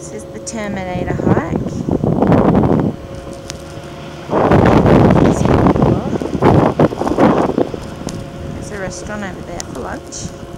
This is the Terminator hike. There's a restaurant over there for lunch.